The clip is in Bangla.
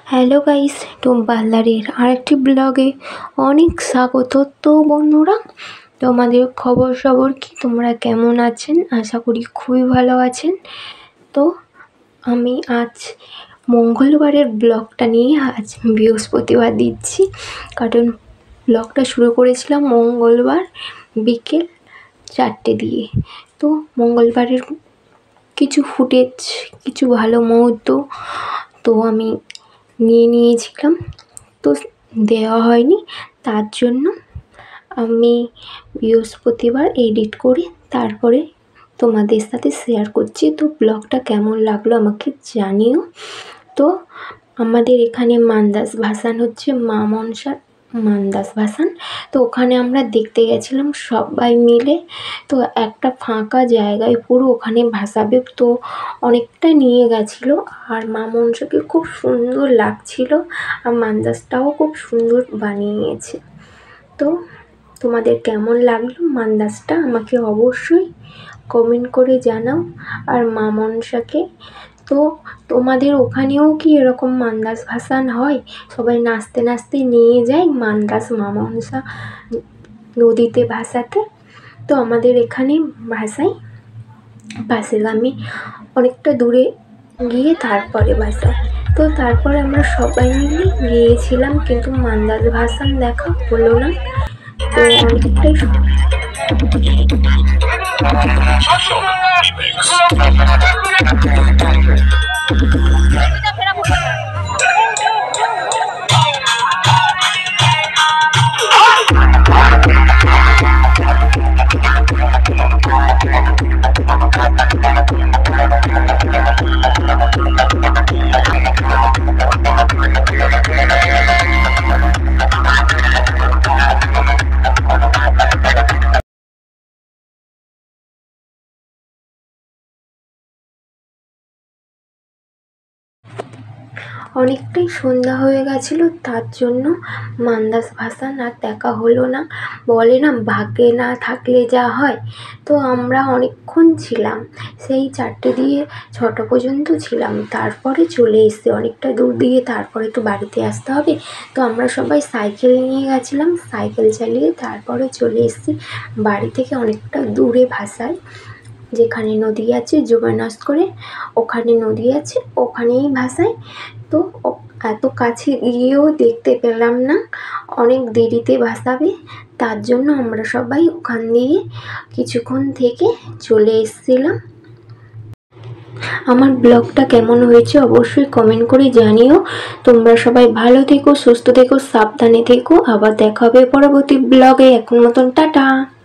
হ্যালো গাইস, টুম্পালদারের আরেকটি ব্লগে অনেক স্বাগত। তো বন্ধুরা, তোমাদের খবর কি? তোমরা কেমন আছেন? আশা করি খুবই ভালো আছেন। তো আমি আজ মঙ্গলবারের ব্লগটা নিয়ে আজ বৃহস্পতিবার দিচ্ছি, কারণ ব্লগটা শুরু করেছিলাম মঙ্গলবার বিকেল 4টে দিয়ে। তো মঙ্গলবারের কিছু ফুটেজ, কিছু ভালো মুহূর্ত তো আমি নিয়েছিলাম, তো দেওয়া হয়নি। তার জন্য আমি বৃহস্পতিবার এডিট করে তারপরে তোমাদের সাথে শেয়ার করছি। তো ব্লগটা কেমন লাগলো আমাকে জানিও। তো আমাদের এখানে মান্দাস ভাসান হচ্ছে, মা মনসার মান্দাস ভাসান। তো ওখানে আমরা দেখতে গেছিলাম সবাই মিলে। তো একটা ফাঁকা জায়গায় পুরো ওখানে ভাসাবে, তো অনেকটা নিয়ে গেছিলো। আর মা মনসাকে খুব সুন্দর লাগছিল, আর মান্দাসটাও খুব সুন্দর বানিয়েছে। তো তোমাদের কেমন লাগলো মান্দাসটা আমাকে অবশ্যই কমেন্ট করে জানাও। আর মা মনসাকে, তো তোমাদের ওখানেও কি এরকম মান্দাস ভাসান হয়? সবাই নাচতে নাচতে নিয়ে যায় মান্দাস মা মনসা নদীতে ভাসাতে। তো আমাদের এখানে ভাসায় পাশের গ্রামে, অনেকটা দূরে গিয়ে তারপরে ভাসায়। তো তারপরে আমরা সবাই মিলে গিয়েছিলাম, কিন্তু মান্দাস ভাসান দেখা হলো না। তো অনেকটাই অনেকটাই সন্ধ্যা হয়ে গেছিলো, তার জন্য মান্দাস ভাসান আর দেখা হলো না। বলে না, ভাগ্যে না থাকলে যা হয়। তো আমরা অনেকক্ষণ ছিলাম, সেই 4টে দিয়ে 6টা পর্যন্ত ছিলাম। তারপরে চলে এসছি অনেকটা দূর দিয়ে, তারপরে তো বাড়িতে আসতে হবে। তো আমরা সবাই সাইকেল নিয়ে গেছিলাম, সাইকেল চালিয়ে তারপরে চলে এসছি বাড়ি থেকে অনেকটা দূরে ভাসায়, যেখানে নদী আছে যোগানস করে, ওখানে নদী আছে, ওখানেই ভাসায়। তো এত কাছে গিয়েও দেখতে পেলাম না, অনেক দেরিতে ভাসাবে। তার জন্য আমরা সবাই ওখান দিয়ে কিছুক্ষণ থেকে চলে এসেছিলাম। আমার ব্লগটা কেমন হয়েছে অবশ্যই কমেন্ট করে জানিও। তোমরা সবাই ভালো থেকো, সুস্থ থেকো, সাবধানে থেকো। আবার দেখা হবে পরবর্তী ব্লগে। এখন মতন টাটা।